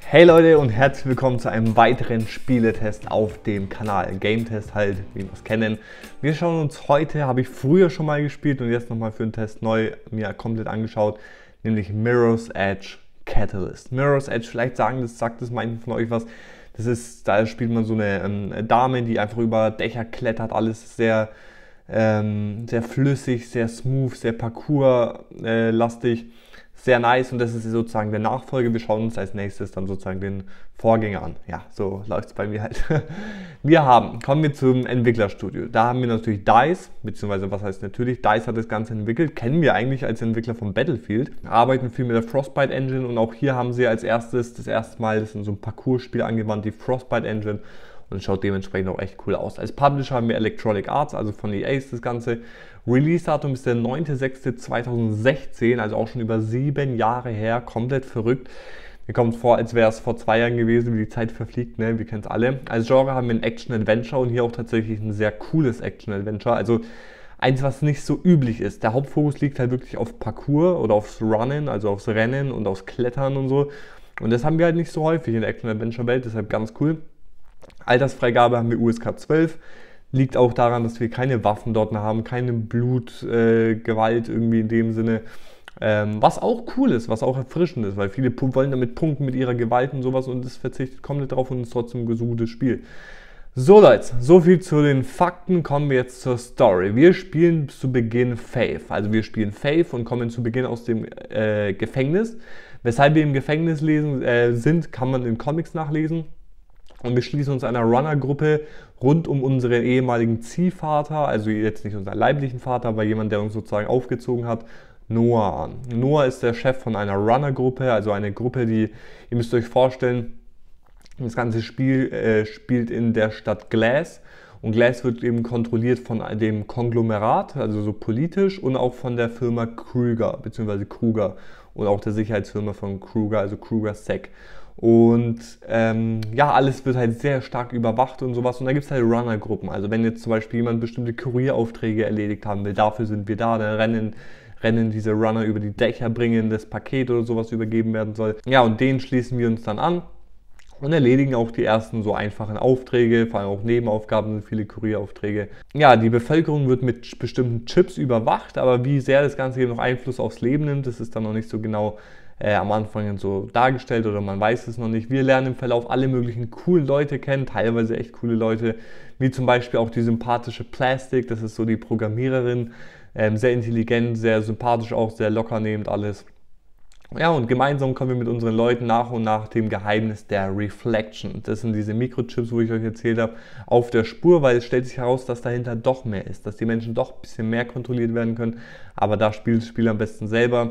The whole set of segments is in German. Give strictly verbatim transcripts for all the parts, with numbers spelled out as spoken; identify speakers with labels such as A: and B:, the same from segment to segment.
A: Hey Leute und herzlich willkommen zu einem weiteren Spieletest auf dem Kanal. Game-Test halt, wie wir es kennen. Wir schauen uns heute, habe ich früher schon mal gespielt und jetzt nochmal für den Test neu mir komplett angeschaut, nämlich Mirror's Edge Catalyst. Mirror's Edge, vielleicht sagen das, sagt das manchen von euch was. Das ist, da spielt man so eine ähm, Dame, die einfach über Dächer klettert, alles sehr, ähm, sehr flüssig, sehr smooth, sehr parkour-lastig. Äh, Sehr nice und das ist sozusagen der Nachfolger. Wir schauen uns als nächstes dann sozusagen den Vorgänger an. Ja, so läuft es bei mir halt. Wir haben, kommen wir zum Entwicklerstudio. Da haben wir natürlich DICE, beziehungsweise was heißt natürlich, DICE hat das Ganze entwickelt. Kennen wir eigentlich als Entwickler von Battlefield. Arbeiten viel mit der Frostbite Engine und auch hier haben sie als erstes, das erste Mal, das in so einem Parcours-Spiel angewandt, die Frostbite Engine. Und schaut dementsprechend auch echt cool aus. Als Publisher haben wir Electronic Arts, also von E A ist das Ganze. Release-Datum ist der neunter sechster zweitausendsechzehn, also auch schon über sieben Jahre her. Komplett verrückt. Mir kommt vor, als wäre es vor zwei Jahren gewesen, wie die Zeit verfliegt, ne? Wir kennen es alle. Als Genre haben wir ein Action-Adventure und hier auch tatsächlich ein sehr cooles Action-Adventure. Also eins, was nicht so üblich ist. Der Hauptfokus liegt halt wirklich auf Parkour oder aufs Runnen, also aufs Rennen und aufs Klettern und so. Und das haben wir halt nicht so häufig in der Action-Adventure-Welt, deshalb ganz cool. Altersfreigabe haben wir U S K zwölf. Liegt auch daran, dass wir keine Waffen dort haben, keine Blutgewalt äh, irgendwie in dem Sinne. Ähm, was auch cool ist, was auch erfrischend ist, weil viele wollen damit punkten mit ihrer Gewalt und sowas und das verzichtet komplett drauf und ist trotzdem ein gutes Spiel. So Leute, so viel zu den Fakten, kommen wir jetzt zur Story. Wir spielen zu Beginn Faith, also wir spielen Faith und kommen zu Beginn aus dem äh, Gefängnis. Weshalb wir im Gefängnis lesen, äh, sind, kann man in Comics nachlesen. Und wir schließen uns einer Runner-Gruppe rund um unseren ehemaligen Ziehvater, also jetzt nicht unseren leiblichen Vater, aber jemand, der uns sozusagen aufgezogen hat, Noah an. Noah ist der Chef von einer Runner-Gruppe, also eine Gruppe, die, ihr müsst euch vorstellen, das ganze Spiel äh, spielt in der Stadt Glass. Und Glass wird eben kontrolliert von dem Konglomerat, also so politisch, und auch von der Firma Kruger, beziehungsweise Kruger, und auch der Sicherheitsfirma von Kruger, also Kruger Sec. Und ähm, ja, alles wird halt sehr stark überwacht und sowas. Und da gibt es halt Runner-Gruppen. Also wenn jetzt zum Beispiel jemand bestimmte Kurieraufträge erledigt haben will, dafür sind wir da, dann rennen, rennen diese Runner über die Dächer, bringen das Paket oder sowas übergeben werden soll. Ja, und denen schließen wir uns dann an und erledigen auch die ersten so einfachen Aufträge, vor allem auch Nebenaufgaben sind viele Kurieraufträge. Ja, die Bevölkerung wird mit bestimmten Chips überwacht, aber wie sehr das Ganze eben noch Einfluss aufs Leben nimmt, das ist dann noch nicht so genau Äh, am Anfang so dargestellt oder man weiß es noch nicht. Wir lernen im Verlauf alle möglichen coolen Leute kennen, teilweise echt coole Leute, wie zum Beispiel auch die sympathische Plastic, das ist so die Programmiererin, ähm, sehr intelligent, sehr sympathisch auch, sehr locker nehmend alles. Ja, und gemeinsam kommen wir mit unseren Leuten nach und nach dem Geheimnis der Reflection. Das sind diese Mikrochips, wo ich euch erzählt habe, auf der Spur, weil es stellt sich heraus, dass dahinter doch mehr ist, dass die Menschen doch ein bisschen mehr kontrolliert werden können, aber da spielt das Spiel am besten selber.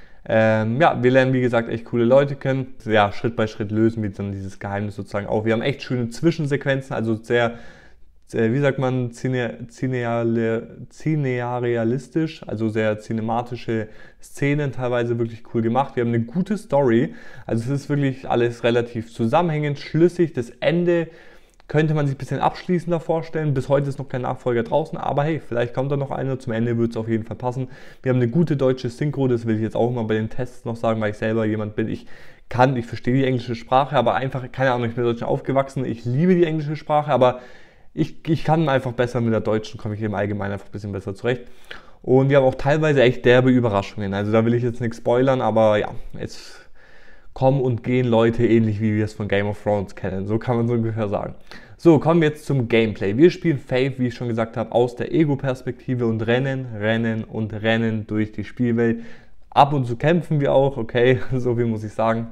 A: Ähm, ja, wir lernen wie gesagt echt coole Leute kennen. Ja, Schritt bei Schritt lösen wir dann dieses Geheimnis sozusagen auf. Wir haben echt schöne Zwischensequenzen, also sehr, sehr wie sagt man, cine, cineale, cinearealistisch, also sehr cinematische Szenen, teilweise wirklich cool gemacht. Wir haben eine gute Story, also es ist wirklich alles relativ zusammenhängend, schlüssig. Das Ende könnte man sich ein bisschen abschließender vorstellen. Bis heute ist noch kein Nachfolger draußen, aber hey, vielleicht kommt da noch einer. Zum Ende wird es auf jeden Fall passen. Wir haben eine gute deutsche Synchro, das will ich jetzt auch mal bei den Tests noch sagen, weil ich selber jemand bin. Ich kann, ich verstehe die englische Sprache, aber einfach, keine Ahnung, ich bin in Deutschland aufgewachsen. Ich liebe die englische Sprache, aber ich, ich kann einfach besser mit der deutschen, komme ich im Allgemeinen einfach ein bisschen besser zurecht. Und wir haben auch teilweise echt derbe Überraschungen. Also da will ich jetzt nichts spoilern, aber ja, jetzt kommen und gehen Leute ähnlich wie wir es von Game of Thrones kennen. So kann man so ungefähr sagen. So, kommen wir jetzt zum Gameplay. Wir spielen Faith, wie ich schon gesagt habe, aus der Ego-Perspektive und rennen, rennen und rennen durch die Spielwelt. Ab und zu kämpfen wir auch, okay, so viel muss ich sagen.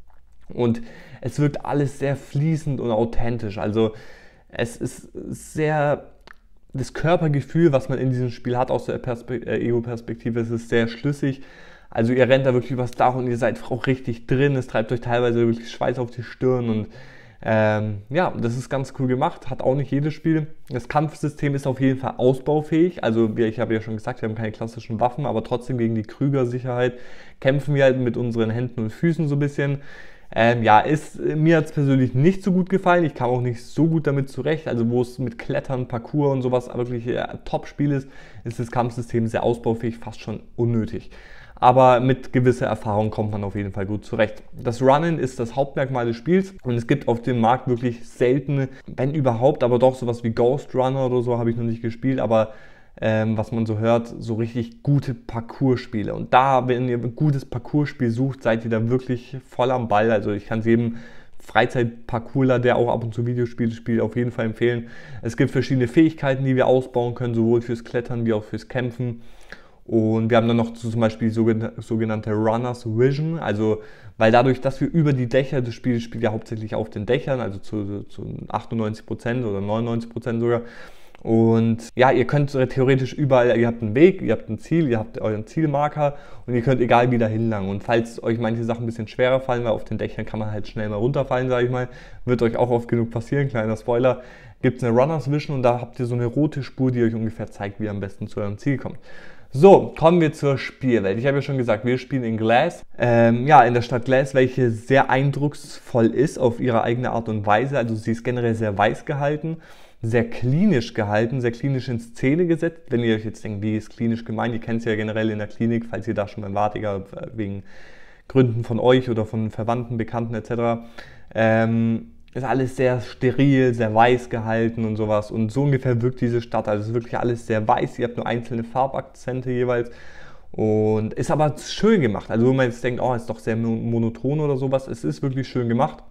A: Und es wirkt alles sehr fließend und authentisch. Also es ist sehr, das Körpergefühl, was man in diesem Spiel hat aus der Perspe- äh, Ego-Perspektive, es ist sehr schlüssig. Also ihr rennt da wirklich übers Dach und ihr seid auch richtig drin, es treibt euch teilweise wirklich Schweiß auf die Stirn und ähm, ja, das ist ganz cool gemacht, hat auch nicht jedes Spiel. Das Kampfsystem ist auf jeden Fall ausbaufähig, also wir, ich habe ja schon gesagt, wir haben keine klassischen Waffen, aber trotzdem gegen die Krüger-Sicherheit kämpfen wir halt mit unseren Händen und Füßen so ein bisschen. Ähm, ja, ist, mir hat es persönlich nicht so gut gefallen, ich kam auch nicht so gut damit zurecht, also wo es mit Klettern, Parkour und sowas wirklich äh, Top-Spiel ist, ist das Kampfsystem sehr ausbaufähig, fast schon unnötig. aber mit gewisser Erfahrung kommt man auf jeden Fall gut zurecht. Das Runnen ist das Hauptmerkmal des Spiels und es gibt auf dem Markt wirklich seltene, wenn überhaupt, aber doch sowas wie Ghost Runner oder so habe ich noch nicht gespielt, aber ähm, was man so hört, so richtig gute Parcours-Spiele. Und da, wenn ihr ein gutes Parcours-Spiel sucht, seid ihr da wirklich voll am Ball. Also ich kann es jedem Freizeitparcourler, der auch ab und zu Videospiele spielt, auf jeden Fall empfehlen. Es gibt verschiedene Fähigkeiten, die wir ausbauen können, sowohl fürs Klettern wie auch fürs Kämpfen. Und wir haben dann noch zum Beispiel die sogenannte Runner's Vision, also weil dadurch, dass wir über die Dächer, das Spiel spielt ja hauptsächlich auf den Dächern, also zu, zu achtundneunzig Prozent oder neunundneunzig Prozent sogar. Und ja, ihr könnt theoretisch überall, ihr habt einen Weg, ihr habt ein Ziel, ihr habt euren Zielmarker und ihr könnt egal wie dahin lang. Und falls euch manche Sachen ein bisschen schwerer fallen, weil auf den Dächern kann man halt schnell mal runterfallen, sage ich mal, wird euch auch oft genug passieren, kleiner Spoiler, gibt es eine Runner's Vision und da habt ihr so eine rote Spur, die euch ungefähr zeigt, wie ihr am besten zu eurem Ziel kommt. So, kommen wir zur Spielwelt. Ich habe ja schon gesagt, wir spielen in Glass. Ähm, ja, in der Stadt Glass, welche sehr eindrucksvoll ist auf ihre eigene Art und Weise. Also sie ist generell sehr weiß gehalten, sehr klinisch gehalten, sehr klinisch in Szene gesetzt. Wenn ihr euch jetzt denkt, wie ist klinisch gemeint? Ihr kennt es ja generell in der Klinik, falls ihr da schon mal wart, egal wegen Gründen von euch oder von Verwandten, Bekannten et cetera. Ähm, ist alles sehr steril, sehr weiß gehalten und sowas. Und so ungefähr wirkt diese Stadt. Also es ist wirklich alles sehr weiß. Ihr habt nur einzelne Farbakzente jeweils. Und ist aber schön gemacht. Also wenn man jetzt denkt, oh, ist doch sehr monoton oder sowas. Es ist wirklich schön gemacht.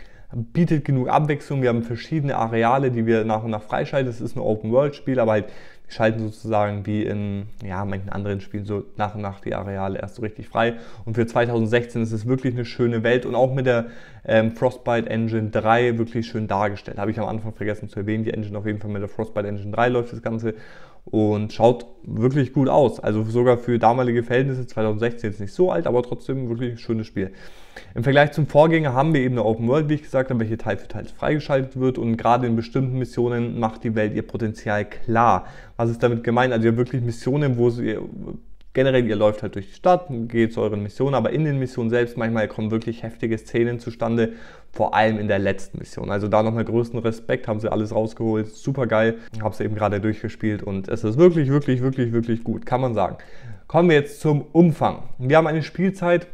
A: Bietet genug Abwechslung. Wir haben verschiedene Areale, die wir nach und nach freischalten. Es ist ein Open-World-Spiel, aber halt wir schalten sozusagen wie in ja, manchen anderen Spielen so nach und nach die Areale erst so richtig frei. Und für zweitausendsechzehn ist es wirklich eine schöne Welt und auch mit der ähm, Frostbite Engine drei wirklich schön dargestellt. Habe ich am Anfang vergessen zu erwähnen, die Engine auf jeden Fall mit der Frostbite Engine drei läuft das Ganze und schaut wirklich gut aus. Also sogar für damalige Verhältnisse, zweitausendsechzehn ist nicht so alt, aber trotzdem wirklich ein schönes Spiel. Im Vergleich zum Vorgänger haben wir eben eine Open World, wie ich gesagt habe, welche Teil für Teil freigeschaltet wird und gerade in bestimmten Missionen macht die Welt ihr Potenzial klar. Was ist damit gemeint? Also ihr habt wirklich Missionen, wo sie generell, ihr läuft halt durch die Stadt, geht zu euren Missionen, aber in den Missionen selbst manchmal kommen wirklich heftige Szenen zustande, vor allem in der letzten Mission. Also da nochmal größten Respekt, haben sie alles rausgeholt, super geil, habe es eben gerade durchgespielt und es ist wirklich, wirklich, wirklich, wirklich gut, kann man sagen. Kommen wir jetzt zum Umfang. Wir haben eine Spielzeit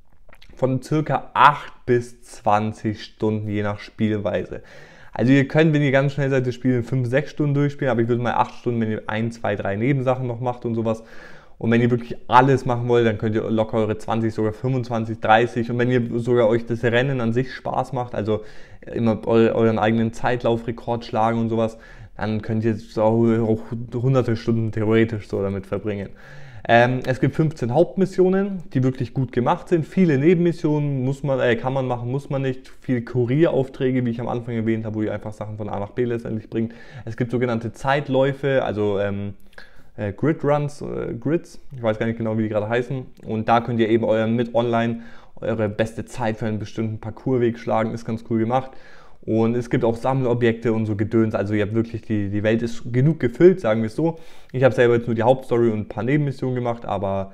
A: von circa acht bis zwanzig Stunden, je nach Spielweise. Also ihr könnt, wenn ihr ganz schnell seid, das Spiel in fünf, sechs Stunden durchspielen, aber ich würde mal acht Stunden, wenn ihr ein, zwei, drei Nebensachen noch macht und sowas. Und wenn ihr wirklich alles machen wollt, dann könnt ihr locker eure zwanzig, sogar fünfundzwanzig, dreißig. Und wenn ihr sogar euch das Rennen an sich Spaß macht, also immer euren eigenen Zeitlaufrekord schlagen und sowas, dann könnt ihr auch hunderte Stunden theoretisch so damit verbringen. Ähm, es gibt fünfzehn Hauptmissionen, die wirklich gut gemacht sind. Viele Nebenmissionen muss man, äh, kann man machen, muss man nicht. Viele Kurieraufträge, wie ich am Anfang erwähnt habe, wo ihr einfach Sachen von A nach B letztendlich bringt. Es gibt sogenannte Zeitläufe, also ähm, äh, Grid Runs, äh, Grids, ich weiß gar nicht genau, wie die gerade heißen. Und da könnt ihr eben euer, mit online eure beste Zeit für einen bestimmten Parcoursweg schlagen, ist ganz cool gemacht. Und es gibt auch Sammelobjekte und so Gedöns, also ihr habt wirklich, die, die Welt ist genug gefüllt, sagen wir es so. Ich habe selber jetzt nur die Hauptstory und ein paar Nebenmissionen gemacht, aber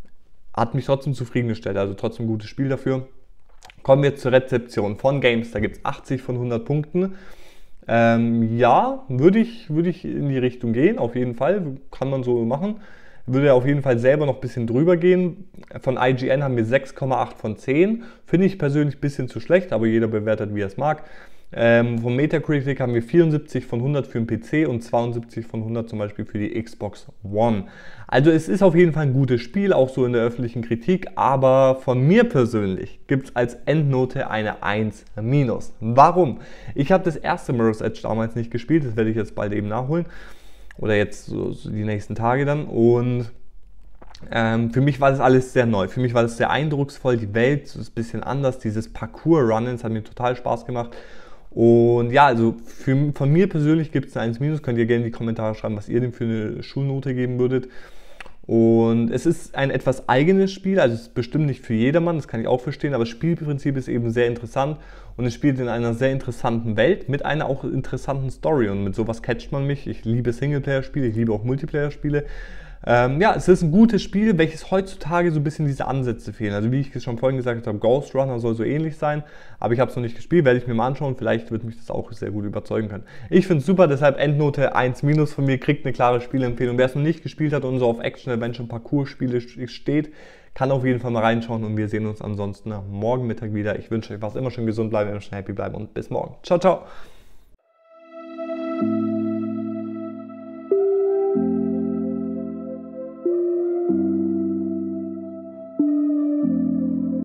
A: hat mich trotzdem zufriedengestellt, also trotzdem ein gutes Spiel dafür. Kommen wir zur Rezeption von Games, da gibt es achtzig von hundert Punkten. Ähm, ja, würde ich, würde ich in die Richtung gehen, auf jeden Fall, kann man so machen. Würde auf jeden Fall selber noch ein bisschen drüber gehen. Von I G N haben wir sechs Komma acht von zehn. Finde ich persönlich ein bisschen zu schlecht, aber jeder bewertet, wie er es mag. Ähm, vom Metacritic haben wir vierundsiebzig von hundert für den P C und zweiundsiebzig von hundert zum Beispiel für die Xbox One. Also es ist auf jeden Fall ein gutes Spiel, auch so in der öffentlichen Kritik, aber von mir persönlich gibt es als Endnote eine eins minus. Warum? Ich habe das erste Mirror's Edge damals nicht gespielt, das werde ich jetzt bald eben nachholen. Oder jetzt so, so die nächsten Tage dann. Und ähm, für mich war das alles sehr neu. Für mich war das sehr eindrucksvoll. Die Welt ist ein bisschen anders. Dieses Parcours-Runnen, das hat mir total Spaß gemacht. Und ja, also für, von mir persönlich gibt es eine eins minus. Könnt ihr gerne in die Kommentare schreiben, was ihr dem für eine Schulnote geben würdet. Und es ist ein etwas eigenes Spiel, also es ist bestimmt nicht für jedermann, das kann ich auch verstehen, aber das Spielprinzip ist eben sehr interessant und es spielt in einer sehr interessanten Welt mit einer auch interessanten Story und mit sowas catcht man mich. Ich liebe Singleplayer-Spiele, ich liebe auch Multiplayer-Spiele. Ähm, ja, es ist ein gutes Spiel, welches heutzutage so ein bisschen diese Ansätze fehlen. Also wie ich es schon vorhin gesagt habe, Ghost Runner soll so ähnlich sein, aber ich habe es noch nicht gespielt, werde ich mir mal anschauen, vielleicht wird mich das auch sehr gut überzeugen können. Ich finde es super, deshalb Endnote eins minus von mir, kriegt eine klare Spielempfehlung. Wer es noch nicht gespielt hat und so auf Action-Adventure-Parcours-Spiele steht, kann auf jeden Fall mal reinschauen und wir sehen uns ansonsten morgen Mittag wieder. Ich wünsche euch was, immer schön gesund bleiben, immer schön happy bleiben und bis morgen. Ciao, ciao!